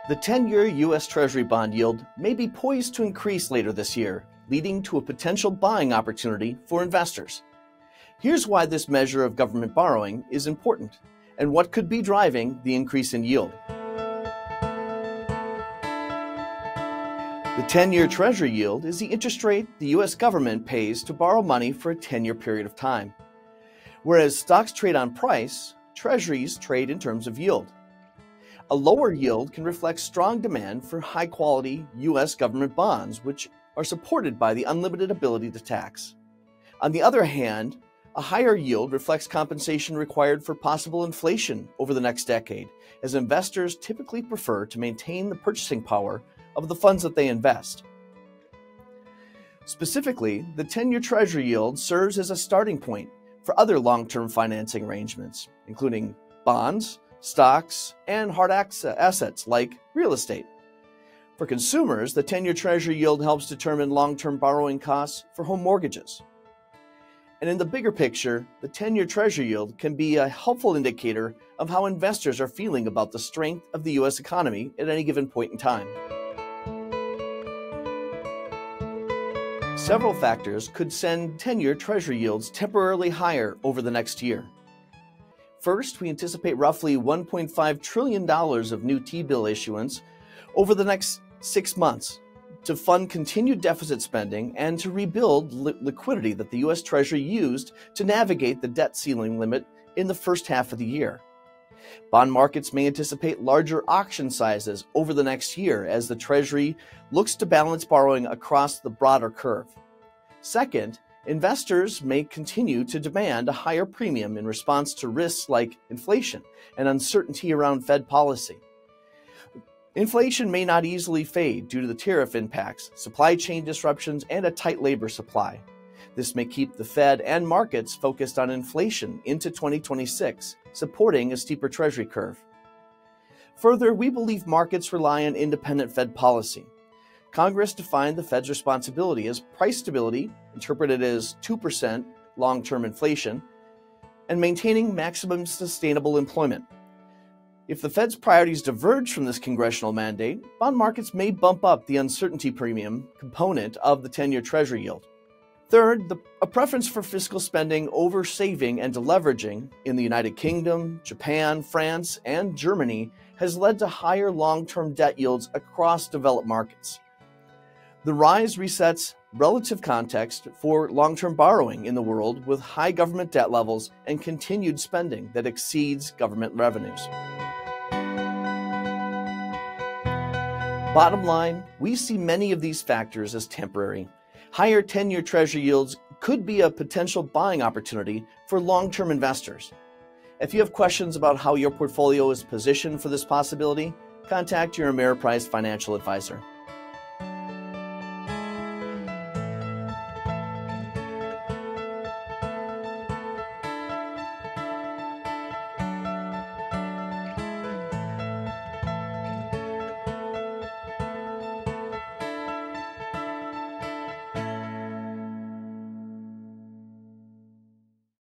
The 10-year U.S. Treasury bond yield may be poised to increase later this year, leading to a potential buying opportunity for investors. Here's why this measure of government borrowing is important and what could be driving the increase in yield. The 10-year Treasury yield is the interest rate the U.S. government pays to borrow money for a 10-year period of time. Whereas stocks trade on price, Treasuries trade in terms of yield. A lower yield can reflect strong demand for high-quality U.S. government bonds, which are supported by the unlimited ability to tax. On the other hand, a higher yield reflects compensation required for possible inflation over the next decade, as investors typically prefer to maintain the purchasing power of the funds that they invest. Specifically, the 10-year Treasury yield serves as a starting point for other long-term financing arrangements, including bonds, stocks, and hard assets like real estate. For consumers, the 10-year Treasury yield helps determine long-term borrowing costs for home mortgages. And in the bigger picture, the 10-year Treasury yield can be a helpful indicator of how investors are feeling about the strength of the U.S. economy at any given point in time. Several factors could send 10-year Treasury yields temporarily higher over the next year. First, we anticipate roughly $1.5 trillion of new T-bill issuance over the next 6 months to fund continued deficit spending and to rebuild liquidity that the U.S. Treasury used to navigate the debt ceiling limit in the first half of the year. Bond markets may anticipate larger auction sizes over the next year as the Treasury looks to balance borrowing across the broader curve. Second, investors may continue to demand a higher premium in response to risks like inflation and uncertainty around Fed policy. Inflation may not easily fade due to the tariff impacts, supply chain disruptions, and a tight labor supply. This may keep the Fed and markets focused on inflation into 2026, supporting a steeper Treasury curve. Further, we believe markets rely on independent Fed policy. Congress defined the Fed's responsibility as price stability, interpreted as 2% long-term inflation, and maintaining maximum sustainable employment. If the Fed's priorities diverge from this congressional mandate, bond markets may bump up the uncertainty premium component of the 10-year Treasury yield. Third, a preference for fiscal spending over saving and deleveraging in the United Kingdom, Japan, France, and Germany has led to higher long-term debt yields across developed markets. The rise resets relative context for long-term borrowing in the world with high government debt levels and continued spending that exceeds government revenues. Bottom line, we see many of these factors as temporary. Higher 10-year Treasury yields could be a potential buying opportunity for long-term investors. If you have questions about how your portfolio is positioned for this possibility, contact your Ameriprise financial advisor.